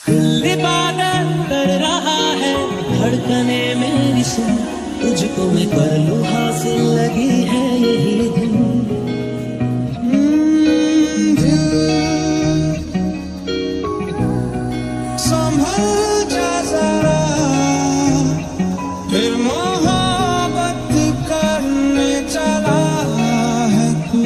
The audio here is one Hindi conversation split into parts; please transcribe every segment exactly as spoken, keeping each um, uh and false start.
दिल इबादत कर रहा है, धड़कने मेरी सुन, तुझको मैं कर लूं हासिल, लगी है यही धुन। संभल जा जरा, फिर मोहब्बत करने चला है तू।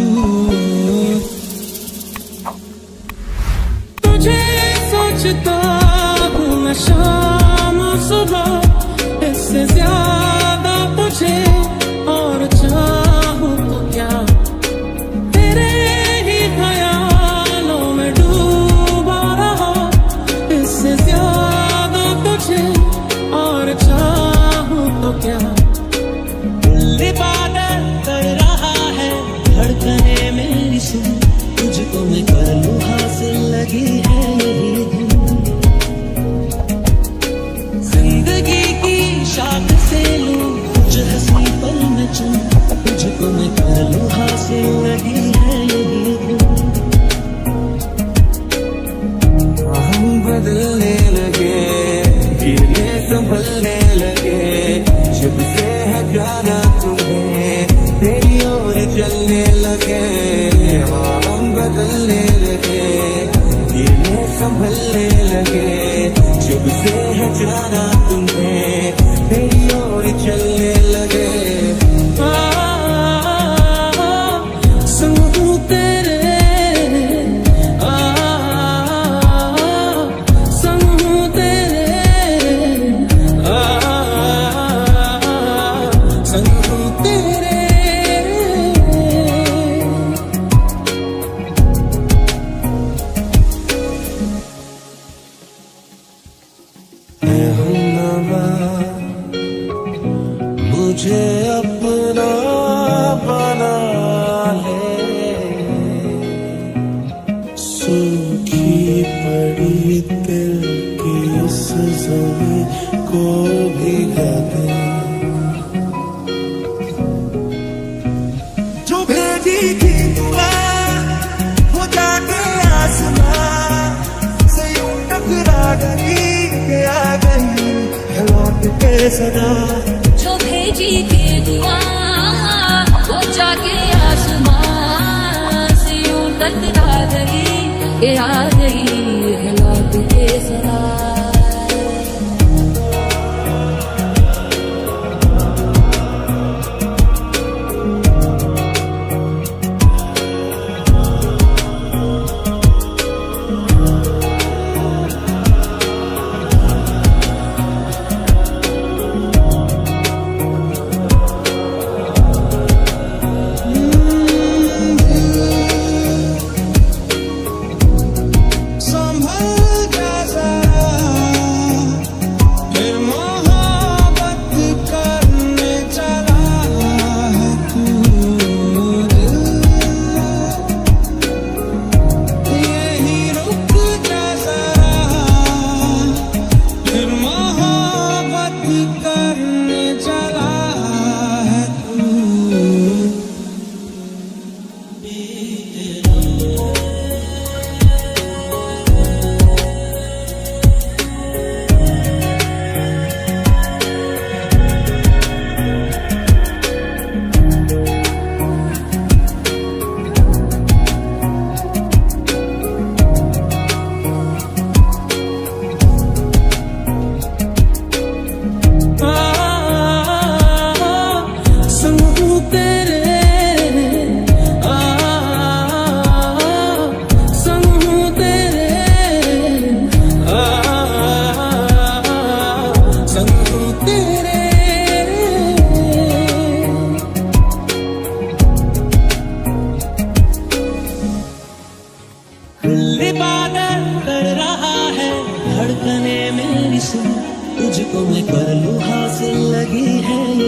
तुझे सोचता हूँ मैं शाम सुबह, इससे ज्यादा तुझे और चाहूँ तो क्या। तेरे ही ख्यालों में डूबा रहा, इससे ज्यादा तुझे और चाहूँ तो क्या। दिल इबादत कर रहा है, धड़कने मेरी सुन, तुझको मैं कर लूं हासिल, लगी है यही धुन। जिंदगी की शाख से लूं कुछ हंसी पल में चुन, तुझको मैं कर लूं हासिल, लगी है यही धुन। हम बदलने लगे, गिरने संभलने लगे, जब से है जाना तुम्हें तेरी ओर चलने लगे। हम बदलने लगे, गिरने संभलने लगे, जब से है जाना तुम्हें तेरी ओर चलने लगे। संग हूँ तेरे, संग हूँ तेरे, संग हूँ तेरे। मुझे अपना बना ले, सूखी पड़ी दिल की इस ज़मीं को भिगा दे। जो भेजी थी दुआ वो जाके आसमां से यूं टकरा गई के आ गई है लौट के सदा। जो भेजी थी दुआ वो जाके आसमां से यूं टकरा गई के आ गई है लौट के सदा। दिल इबादत कर रहा है, धड़कने मेरी सुन, तुझको मैं कर लूं हासिल, लगी है